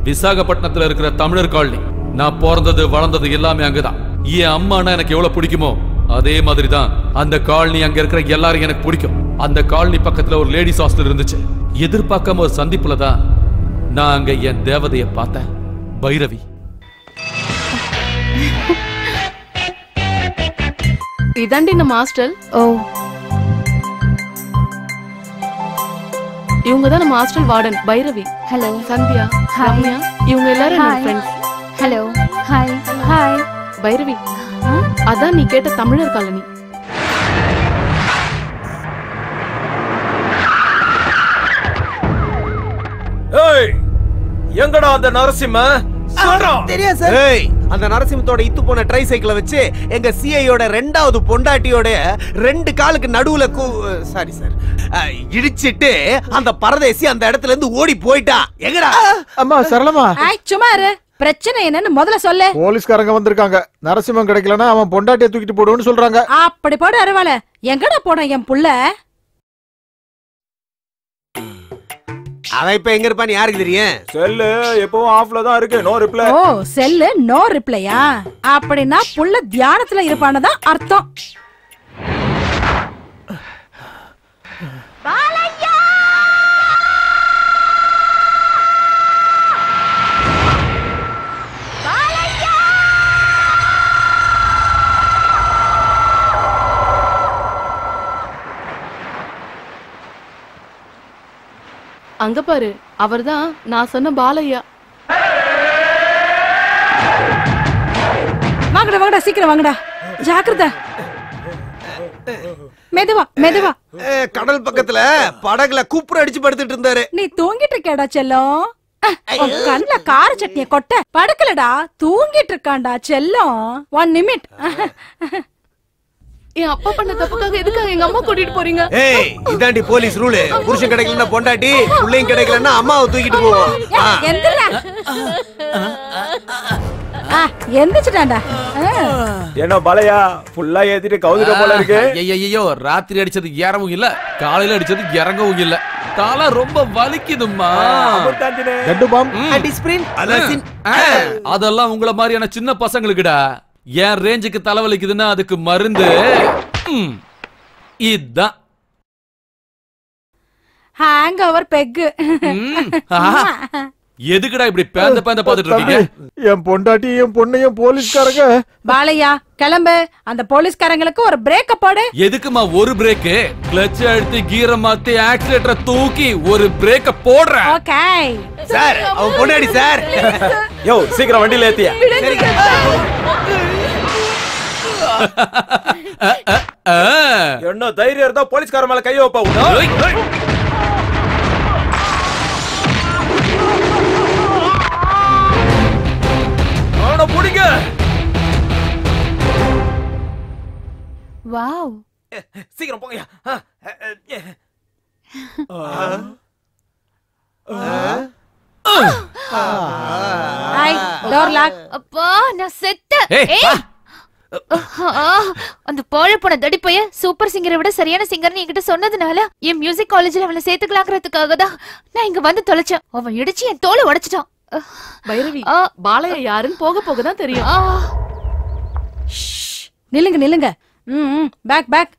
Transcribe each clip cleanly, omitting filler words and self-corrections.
விசாகப்பட்டினத்துல இருக்கிற தமிழர் காலனி. நான் பிறந்தது வளர்ந்தது எல்லாமே அங்கதான். என் அம்மானா எனக்கு எவ்வளவு பிடிக்குமோ அதே மாதிரிதான் அந்த காலனி, அங்க இருக்கிற எல்லாரும் எனக்கு பிடிக்கும். அந்த காலனி பக்கத்துல ஒரு லேடிஸ் ஹாஸ்டல் இருந்துச்சு. எதிர்பார்க்காம ஒரு சந்திப்புல தான் நான் அங்க என் தேவதைய பார்த்தேன், பைரவி. இதாண்டி நம்ம ஹாஸ்டல். ஓ, இவங்க தான் நம்ம hostel warden Bhairavi. Hello. Sandhya, Ramya, இவங்க எல்லாரும் என்னோட friends. Hello. Hi. Hi Bhairavi, அதான் நீ கேட்ட தமிழர் காலனி. ஏய், எங்கடா அந்த நரசிம்ம? தெரியாது சார். ஏய், அந்த நரசிம்மத்தோட இத்து போன ட்ரை சைக்கிளை வச்சு எங்க சிஐயோட ரெண்டாவது பொண்டாட்டியோட 2 காலுக்கு நடுவுல சாரி சார் இடிச்சிட்டு அந்த பரதேசி அந்த இடத்துல இருந்து ஓடி போயிட்டா. எங்கடா? அம்மா சரளமா, சும்மா இரு. பிரச்சனை என்னன்னு முதல்ல சொல்லு. போலீஸ்காரங்க வந்திருக்காங்க. நரசிம்மன் கிடைக்கலன்னா அவன் பொண்டாட்டியை தூக்கிட்டு போடுவோன்னு சொல்றாங்க. அப்படி போடு அருவாள. எங்கடா போன என் புள்ள? அவன் இப்ப எங்க இருப்பான்னு யாருக்கு தெரியும்? செல்லு எப்பவும் ஆஃப்ல தான் இருக்கு. No reply. ஓ, செல்லு நோ ரிப்ளையா? அப்படின்னா புள்ள தியானத்துல இருப்பானதான் அர்த்தம். பாலையா! பாலையா! அங்க பாரு, அவர்தான் நான் சொன்ன பாலையா. வாங்கடா வாங்கடா, சீக்கிரம் வாங்கடா. ஜாக்கிரதை. மெதுவா மெதுவா. கடல் பக்கத்துல படகுல குப்புற அடிச்சு படுத்துட்டு இருந்தாரு. நீ தூங்கிட்டு இருக்கேடா செல்லம். கண்ணுல கார சட்னிய கொட்ட படுக்கலடா, தூங்கிட்டு இருக்காண்டா செல்லம். 1 நிமிட். என் அப்பா பண்ண தப்புக்காக எதுக்காக எங்க அம்மா கூட்டிட்டு போறீங்க? ஏய், இதாண்டி போலீஸ் ரூல். புருஷன் கிடைக்கலன்னா பொண்டாட்டி, புள்ளையும் கிடைக்கலன்னா அம்மாவை தூக்கிட்டு போவோம். எந்திரா. எந்திரிச்சிட்டாண்டா. என்ன பலையா ஃபுல்லா ஏத்திட்டு கவுதிர போல இருக்கு. ஐயோ, ராத்திரி அடிச்சது ஏறவும் இல்ல, காலையில அடிச்சது இறங்கவும் இல்ல. தலை ரொம்ப வலிக்குதும்மா. அதெல்லாம் உங்கள மாதிரியான சின்ன பசங்களுக்குடா. என் ரேஞ்சுக்கு தலைவலிக்குதுன்னா அதுக்கு மருந்து இதுதான். Hangover peg. எதுக்குடா இப்படி பேந்த பேந்த பாத்துட்டு இருக்கீங்க? என் பொண்டாட்டி என் பொண்ணையும் போலீஸ்காரங்க. பாலையா கிளம்பு. அந்த போலீஸ்காரங்களுக்கு ஒரு பிரேக் போடு. எதுக்குமா ஒரு பிரேக்? கிளட்ச் அழுத்தி கீரை மாத்தி ஆக்சிலேட்டரை தூக்கி ஒரு பிரேக்க போடுற. ஓகே சார், அவன் பொண்டாட்டி சார். யோ, சீக்கிரம் வண்டியில ஏத்தியா. என்ன தைரியம் இருந்தா போலீஸ்கார மேல கை வைப்பா. புடிங்க. வாவ், சீக்கிரம் போங்கயா. Hi, door lock. அப்பா நான் செத்த. அந்த போழ போன தடிப்பைய சூப்பர் சிங்கரை விட சரியான சிங்கர்னு என்கிட்ட சொன்னதுனால என் மியூசிக் காலேஜ்ல அவனை சேர்த்துக்கலாங்கிறதுக்காக தான் நான் இங்க வந்து தொலைச்சேன். அவன் இடிச்சு என் தோலை உடைச்சிட்டான். பைரவி, பாலையா யாருன்னு போக போக தான் தெரியும். நில்லுங்க நில்லுங்க. Back back.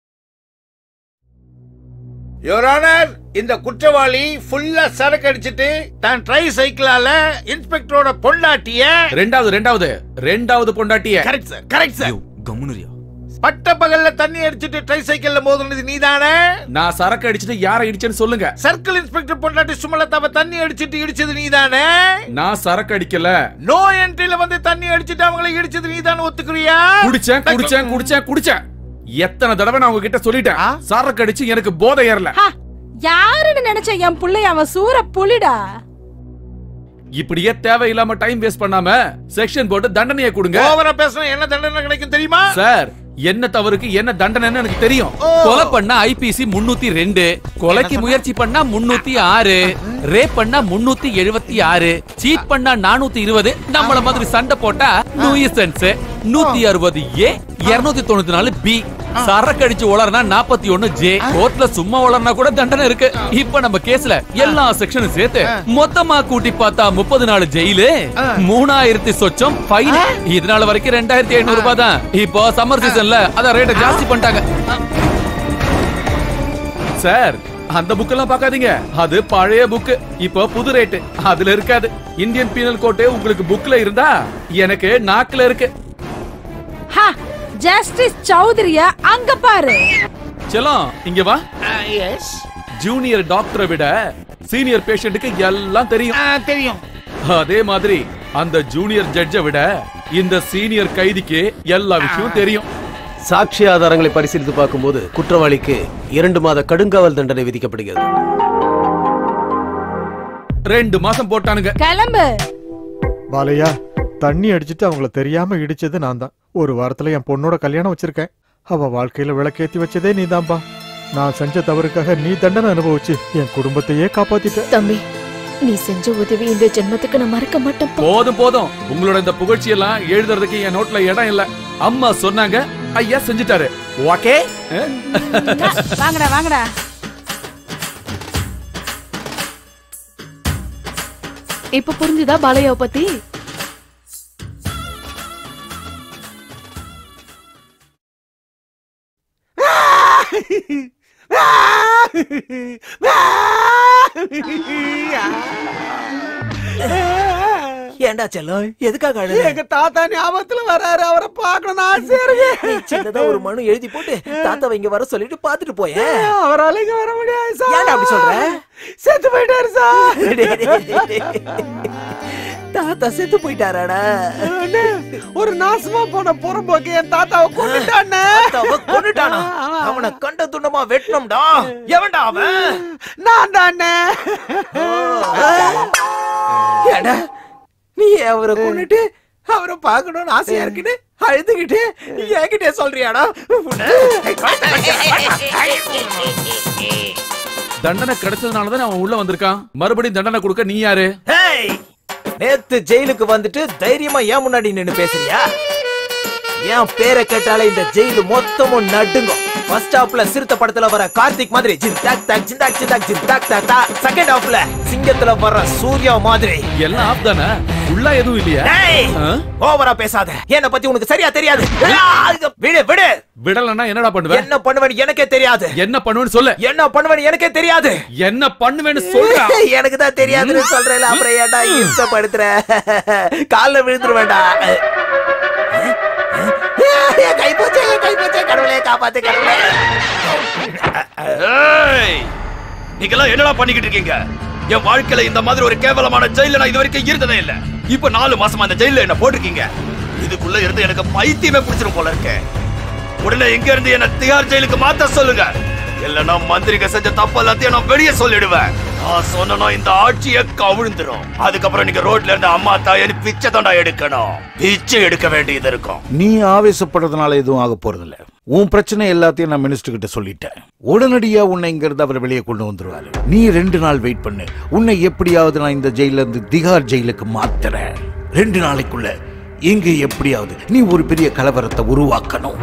யுவர் ஆனர், இந்த குற்றவாளி ஃபுல்லா சரக்கு அடிச்சிட்டு தான் ட்ரை சைக்கிளால இன்ஸ்பெக்டரோட பொண்டாட்டிய ரெண்டாவது பொண்டாட்டிய. Correct sir, correct sir. கம்முனுரியா. பட்ட பகல்ல தண்ணி அடிச்சிட்டு ட்ரை சைக்கிள்ல மோதுனது நீதானே? நான் சரக்கு அடிச்சிட்டு யாரை இடிச்சேன்னு சொல்லுங்க. சர்க்கிள் இன்ஸ்பெக்டர் பொண்டாட்டி சுமலதாவை தண்ணி அடிச்சிட்டு இடிச்சது நீதானே? நான் சரக்கு அடிக்கல. நோ என்ட்ரில வந்து தண்ணி அடிச்சிட்டு அவங்களை இடிச்சது நீதானே, ஒத்துக்குறியா? குடிச்சேன். எத்தனை தடவை நான் உங்ககிட்ட சொல்லிட்டேன், சரக்கு அடிச்சு எனக்கு போதை ஏறல. யாருன்னு நினைச்ச என் புள்ளை அவன் சூர புலிடா. இப்படியே தேவையில்லாம டைம் வேஸ்ட் பண்ணாம செக்ஷன் போட்டு தண்டனையை கொடுங்க. ஓவரா பேசுனா என்ன தண்டனை கிடைக்கும் தெரியுமா? சார், என்ன தவறுக்கு என்ன தண்டனைன்னு எனக்கு தெரியும். கொலை பண்ணா ஐபிசி 302, கொலைக்கு முயற்சி பண்ணா 306, ரேப் பண்ணா 376, சீட் பண்ணா 420, நம்மள மாதிரி சண்டை போட்டா நூயிசன்ஸ் 160A 294B சரக்கு அடிச்சு உளறனா 41J. கோர்ட்ல சும்மா உளறனா கூட தண்டனை இருக்கு. இப்ப நம்ம கேஸ்ல எல்லா செக்ஷனும் சேர்த்து மொத்தமா கூட்டி பார்த்தா 30 நாள் ஜெயிலு, 3000 சொச்சம் ஃபைன். இதனால வரைக்கும் 2500 ரூபாய் தான். இப்போ சம்மர் சீசன்ல அத ரேட்ட ஜாஸ்தி பண்ணிட்டாங்க. சார், அந்த புக் எல்லாம் பார்க்காதீங்க. அது பழைய புக். இப்போ புது ரேட் அதுல இருக்காது. இந்தியன் பீனல் கோட் உங்களுக்கு புக்ல இருந்தா எனக்கு நாக்குல இருக்கு. ஜஸ்டிஸ் சௌத்ரியா அங்க பாரு. செல்லம், இங்க வா. எஸ் ஜூனியர் டாக்டரை விட சீனியர் பேஷண்ட்டுக்கு எல்லாம் தெரியும். தெரியும். அதே மாதிரி அந்த ஜூனியர் ஜட்ஜை விட இந்த சீனியர் கைதிக்கு எல்லா விஷயமும் தெரியும். சாட்சி ஆதாரங்களை பரிசீலித்து பார்க்கும்போது குற்றவாளிக்கு 2 மாத கடுங்காவல் தண்டனை விதிக்கப்படுகிறது. 2 மாசம் போட்டானுங்க. கிளம்பு. பாலையா, தண்ணி அடிச்சிட்டு அவங்கள தெரியாம இடிச்சது நான் தான். ஒரு வாரத்துல என் பொண்ணோட கல்யாணம் வச்சிருக்கேன். அவ வாழ்க்கையில விளக்கேத்தி வச்சதே நீதான்பா. நான் செஞ்ச தவறுக்காக நீ தண்டனை அனுபவிச்சு என் குடும்பத்தையே காப்பாத்திட்ட. தம்பி, நீ செஞ்ச உதவி இந்த ஜென்மத்துக்கு நான் மறக்க மாட்டேன். போதும் போதும், உங்களோட இந்த புகழ்ச்சி எல்லாம் எழுதுறதுக்கு என் நோட்ல இடம் இல்ல. அம்மா சொன்னாங்க, ஐயா செஞ்சுட்டாரு. ஓகே, வாங்கடா வாங்கடா. இப்ப புரிஞ்சுதா பாலையாவை பத்தி? ஏண்டா செல்லம், எதுக்காக அழுத? எங்க தாத்தா ஞாபகத்துல வராரு, அவரை பார்க்கணும் ஆசையா இருக்கு. சின்னதா ஒரு மனு எழுதி போட்டு தாத்தாவை இங்க வர சொல்லிட்டு பாத்துட்டு போய. அவரால இங்க வர முடியாது சார். ஏன்டா அப்படி சொல்ற? செத்து போயிட்டாரு சார். தாத்தா செத்து போயிட்டாராடா? ஒரு நாசமா போன புறம்போக்கு என் தாத்தாவை கொன்னுட்டானே. கொன்னுட்டானா? அவனை கண்ட துண்டமா வெட்டணும்டா. எவன்டா அவன்? நான் தானே. ஏடா, நீ அவரை கொன்னுட்டு அவரை பார்க்கணும்னு ஆசையா இருக்குன்னு அழுதுகிட்டு என்கிட்ட சொல்றியாடா? தண்டனை கிடைச்சதுனாலதான் அவன் உள்ள வந்திருக்கான். மறுபடியும் தண்டனை கொடுக்க நீ யாரு? நேத்து ஜெயிலுக்கு வந்துட்டு தைரியமா ஏன் முன்னாடி நின்னு பேசுறியா? என் பேரை கேட்டாலே இந்த ஜெயிலு மொத்தமும் நடுங்கும். ஃபர்ஸ்ட் ஹாஃப்ல சிறுத்தை படத்துல வர கார்த்திக் மாதிரி ஜிந்தாக் தாக் ஜிந்தாக் ஜிந்தாக் ஜிந்தாக் தாக் தா. செகண்ட் ஹாஃப்ல சிங்கத்துல வர சூர்யா மாதிரி. எல்லாம் ஆஃப் தானே, உள்ள எதுவும் இல்லையா? ஓவரா பேசாத. என்ன பத்தி உனக்கு சரியா தெரியாது. விடு விடு. விடலன்னா என்னடா பண்ணுவ? என்ன பண்ணுவேன்னு எனக்கே தெரியாது. என்ன பண்ணுவேன்னு சொல்லு. என்ன பண்ணுவேன்னு எனக்கே தெரியாது. என்ன பண்ணுவேன்னு சொல்றா. எனக்கு தான் தெரியாதுன்னு சொல்றேன். அப்புறம் ஏன்டா இஷ்டப்படுத்துற? கால்ல விழுந்துருவேண்டா. கை போச்சே கடவுளே, காப்பாத்து கடவுளே. நீங்கெல்லாம் என்னடா பண்ணிக்கிட்டு இருக்கீங்க? என் வாழ்க்கையில இந்த மாதிரி ஒரு கேவலமான ஜெயில நான் இது வரைக்கும் இருந்ததே இல்ல. இப்ப 4 மாசமா அந்த ஜெயில என்ன போட்டிருக்கீங்க. இதுக்குள்ள இருந்து எனக்கு பைத்தியமே பிடிச்சிரும் போல இருக்கு. உடனே எங்க இருந்து என்ன திகார் ஜெயிலுக்கு மாத்த சொல்லுங்க. இல்லன்னா மந்திரிக செஞ்ச தப்பு எல்லாத்தையும் நான் வெளியே சொல்லிடுவேன். நான் சொன்னா இந்த ஆட்சியை கவிழ்ந்துரும். அதுக்கப்புறம் நீங்க ரோட்ல இருந்து அம்மா தாயன்னு பிச்சை தண்டா எடுக்கணும். பிச்சை எடுக்க வேண்டியது இருக்கும். நீ ஆவேசப்படுறதுனால எதுவும் ஆக போறது இல்ல. உன் பிரச்சனை எல்லாத்தையும் நான் மினிஸ்டர் கிட்ட சொல்லிட்டேன். உடனடியா உன்னை இங்க இருந்து அவர் வெளியே கொண்டு வந்துருவாரு. நீ 2 நாள் வெயிட் பண்ணு. உன்னை எப்படியாவது நான் இந்த ஜெயில இருந்து திகார் ஜெயிலுக்கு மாத்துறேன். 2 நாளைக்குள்ள இங்க எப்படியாவது நீ ஒரு பெரிய கலவரத்தை உருவாக்கணும்.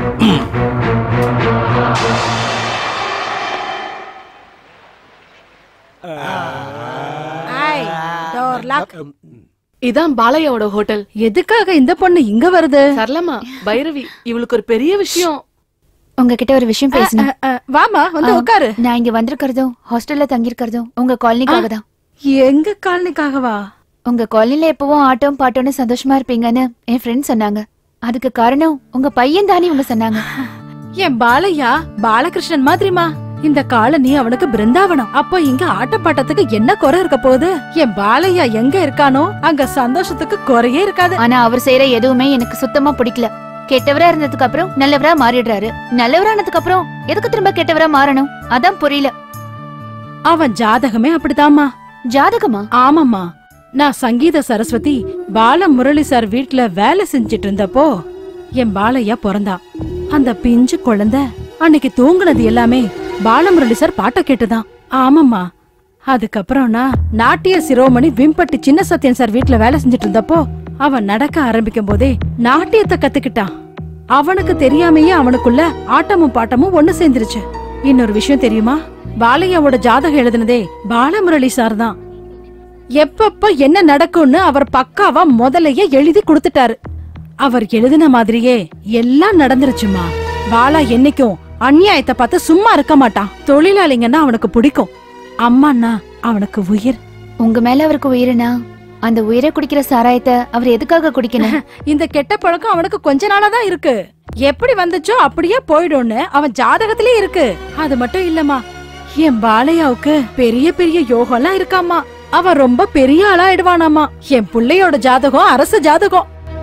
இதான் பாலையாவோட ஹோட்டல். எதுக்காக இந்த பொண்ணு இங்க வருது? சரளமா, பைரவி, இவளுக்கு ஒரு பெரிய விஷயம். உங்ககிட்ட ஒரு விஷயம் பேசணும். வாமா, வந்து உட்காரு. நான் இங்க வந்திருக்கிறதும் ஹாஸ்டல்ல தங்கி இருக்கிறதும் உங்க காலனிக்காக தான். எங்க காலனிக்காகவா? உங்க காலனில எப்பவும் ஆட்டம் பாட்டோன்னு சந்தோஷமா இருப்பீங்கன்னு என் ஃப்ரெண்ட் சொன்னாங்க. அதுக்கு காரணம் உங்க பையன் தானே உங்க சொன்னாங்க. என் பாலையா பாலகிருஷ்ணன் மாதிரிமா. இந்த காலனி அவனுக்கு பிருந்தாவனம். அப்ப இங்க ஆட்டப்பாட்டத்துக்கு என்ன குறை இருக்க போகுது? என் பாலையா எங்க இருக்கானோ அங்க சந்தோஷத்துக்கு குறையே இருக்காது. ஆனா அவர் செய்யற எதுவுமே எனக்கு சுத்தமா பிடிக்கல. கெட்டவரா இருந்ததுக்கு அப்புறம் நல்லவரா மாறிடுறாரு. நல்லவரானதுக்கு அப்புறம் எதுக்கு திரும்ப கெட்டவரா மாறணும்? அதான் புரியல. அவன் ஜாதகமே அப்படிதாமா. ஜாதகமா? ஆமாமா. நான் சங்கீத சரஸ்வதி பால முரளி சார் வீட்டுல வேலை செஞ்சிட்டு இருந்தப்போ என் பாலையா பிறந்தான். அந்த பிஞ்சு குழந்தை அன்னைக்கு தூங்குனது எல்லாமே பாலமுரளி சார் பாட்ட கேட்டுதான். ஆமாம்மா. அதுக்கப்புறம் நான் நாட்டிய சிரோமணி விம்பட்டி சின்ன சத்யன் சார் வீட்டுல வேலை செஞ்சிட்டு இருந்தப்போ அவன் நடக்க ஆரம்பிக்கும் போதே நாட்டியத்தை கத்துக்கிட்டான். அவனுக்கு தெரியாமையே அவனுக்குள்ள ஆட்டமும் பாட்டமும் ஒண்ணு சேர்ந்துருச்சு. இன்னொரு விஷயம் தெரியுமா? பாலையாவோட ஜாதகம் எழுதுனதே பாலமுரளி சார் தான். எப்பப்ப என்ன நடக்கும்னு அவர் பக்காவா முதலையே எழுதி கொடுத்துட்டாரு. அவர் எழுதின மாதிரியே எல்லாம் நடந்துருச்சுமா. பாலா என்னைக்கும் அநியாயத்தை பார்த்து சும்மா இருக்க மாட்டான். தொழிலாளிங்கன்னா அவனுக்கு பிடிக்கும், அம்மான்னா அவனுக்கு உயிர். உங்க மேல அவருக்கு உயிரினா அந்த உயிரை குடிக்கிற சாராயத்தை அவர் எதுக்காக குடிக்கணும்? இந்த கெட்ட பழக்கம் அவனுக்கு கொஞ்ச நாளா தான் இருக்கு. எப்படி வந்துச்சோ அப்படியே போயிடும்னு அவன் ஜாதகத்திலே இருக்கு. அது மட்டும் இல்லம்மா, என் பாலையாவுக்கு பெரிய பெரிய யோகம்லாம் இருக்காமா. அவன் ரொம்ப பெரிய ஆளா ஆயிடுவானாமா. என் பிள்ளையோட ஜாதகம் அரசு ஜாதகம்.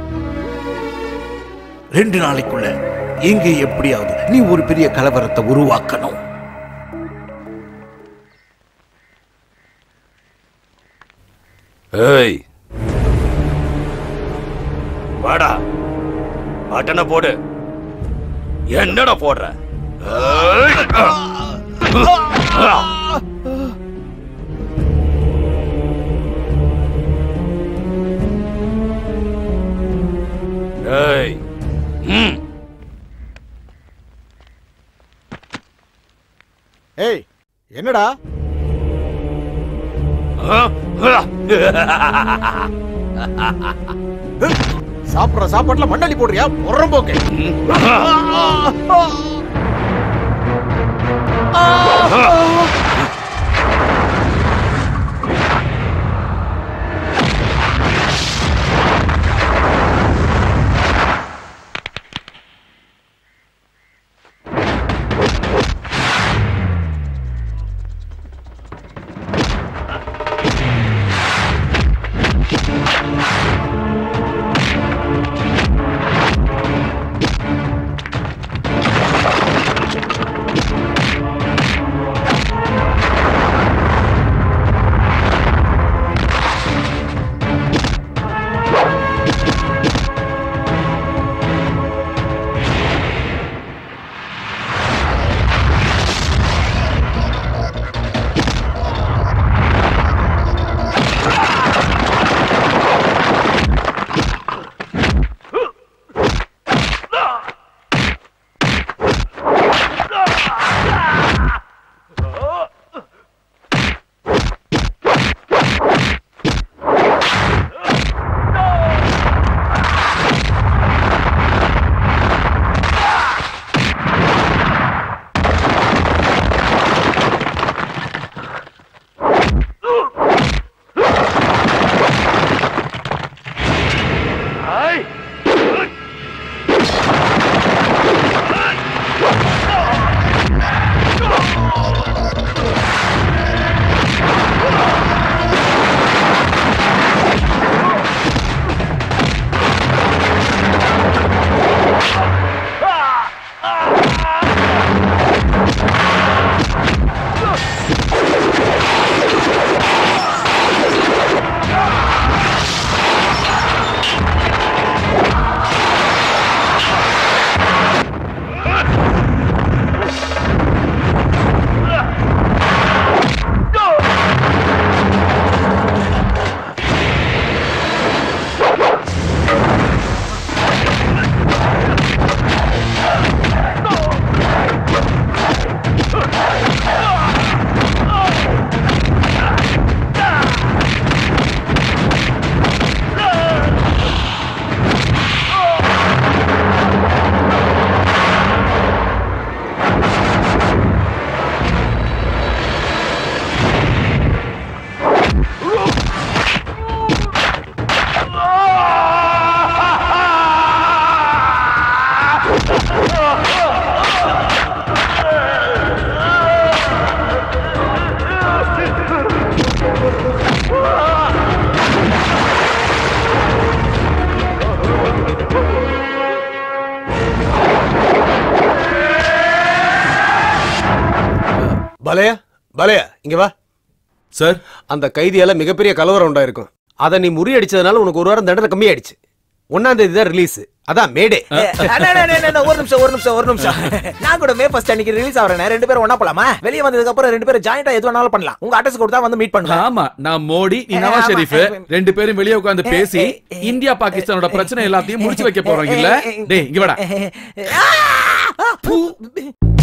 2 நாளைக்குள்ள எங்க எப்படியாவது நீ ஒரு பெரிய கலவரத்தை உருவாக்கணும். ஏய் வாடா, பட்டனை போடு. என்னடா போடுற? ஏய் ஏய் என்னடா? சாப்பிடுற சாப்பாட்டுல மண்ணாளி போடுறியா? உரம்போக்கு. பலையா பலையா இங்க வா சார். அந்த கைதியால மிகப்பெரிய கலவரம் உண்டாயிருக்கும். அதை நீ முறியடிச்சதுனால உனக்கு 1 வாரம் தண்டனை கம்மியாயிடுச்சு. 1ஆம் தேதி தான் ரிலீஸ். அதான் மேடே. ஒரு நிமிஷம். நான் கூட மே 1 அன்னைக்கு ரிலீஸ் ஆவறேன். ரெண்டு பேரும் ஒண்ணா போலாமா? வெளிய வந்ததுக்கு அப்புறம் ரெண்டு பேரும் ஜாயிண்டா எது வேணாலும் பண்ணலாம். உங்க அட்ரஸ் கொடுத்தா வந்து மீட் பண்ணுங்க. ஆமா, நான் மோடி, நீ நவாஸ் ஷெரீஃப், ரெண்டு பேரும் வெளிய உட்கார்ந்து பேசி இந்தியா பாகிஸ்தானோட பிரச்சனை எல்லாத்தையும் முடிச்சு வைக்க போறோம் இல்ல? டேய் இங்க வாடா.